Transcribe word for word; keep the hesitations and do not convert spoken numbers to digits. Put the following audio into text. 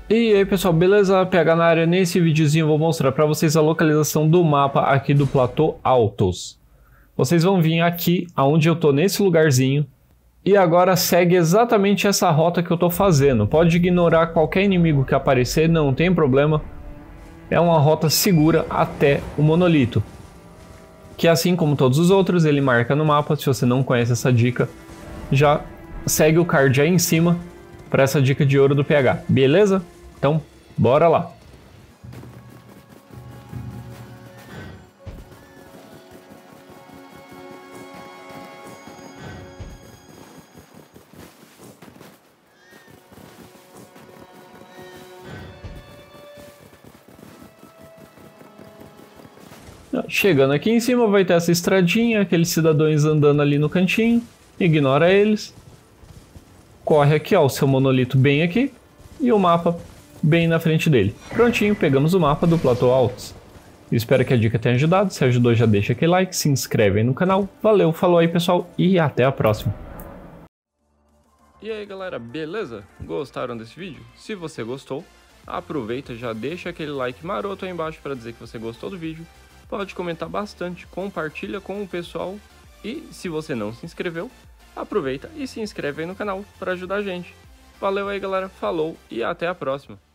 E aí pessoal, beleza? P H na área. Nesse videozinho eu vou mostrar para vocês a localização do mapa aqui do Platô Altos. Vocês vão vir aqui aonde eu tô nesse lugarzinho e agora segue exatamente essa rota que eu tô fazendo. Pode ignorar qualquer inimigo que aparecer, não tem problema. É uma rota segura até o monolito, que assim como todos os outros ele marca no mapa. Se você não conhece essa dica, já segue o card aí em cima para essa dica de ouro do P H, beleza? Então, bora lá! Chegando aqui em cima vai ter essa estradinha, aqueles cidadãos andando ali no cantinho, ignora eles. Corre aqui, ó, o seu monolito bem aqui e o mapa bem na frente dele. Prontinho, pegamos o mapa do Platô Altos. Espero que a dica tenha ajudado. Se ajudou, já deixa aquele like, se inscreve aí no canal. Valeu, falou aí pessoal e até a próxima. E aí galera, beleza? Gostaram desse vídeo? Se você gostou, aproveita, já deixa aquele like maroto aí embaixo para dizer que você gostou do vídeo. Pode comentar bastante, compartilha com o pessoal e se você não se inscreveu, aproveita e se inscreve aí no canal para ajudar a gente. Valeu aí galera, falou e até a próxima.